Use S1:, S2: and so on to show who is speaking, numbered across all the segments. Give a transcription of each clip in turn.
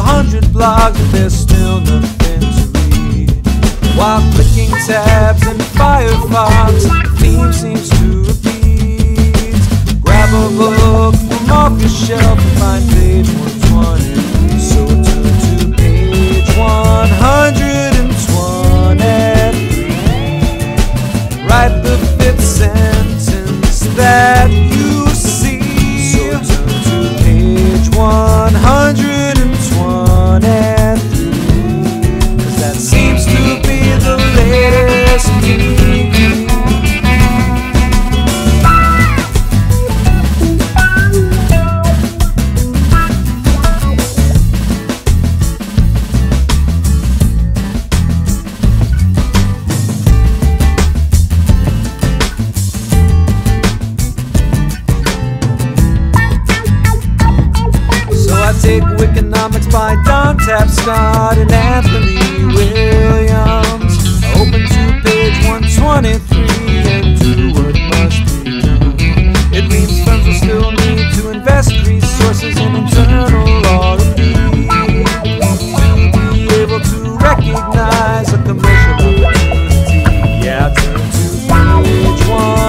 S1: 100 blogs, but there's still nothing to read. While clicking tabs in Firefox, the theme seems to repeat. Grab a book from off your shelf and find page 120. So turn to page 123. Write the fifth sentence that you see. So turn to page 123, 'cause that seems to be the latest meme. Take Wikinomics by Don Tapscott and Anthony Williams. Open to page 123 and do what must be done. It means firms will still need to invest resources in internal R&D to be able to recognize a commercial opportunity. Yeah, turn to page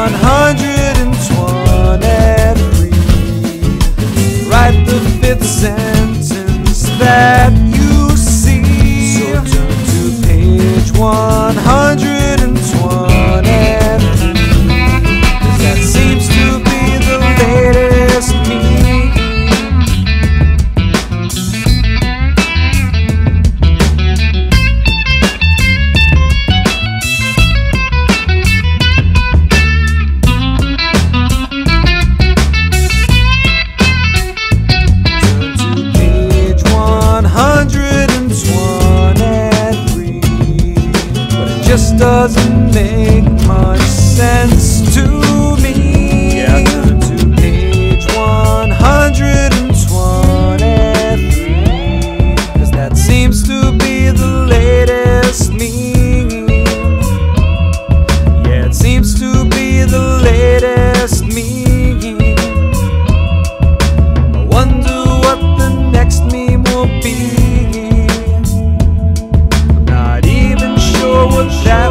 S1: 123. Write the fifth sentence that you see. So turn to page 123, 'cause that seems to be the latest meme. Just doesn't make much sense to me. Yeah, turn to page 123, 'cause that seems to be the latest meme. Yeah, it seems to be the latest meme. I wonder what the next meme will be. What that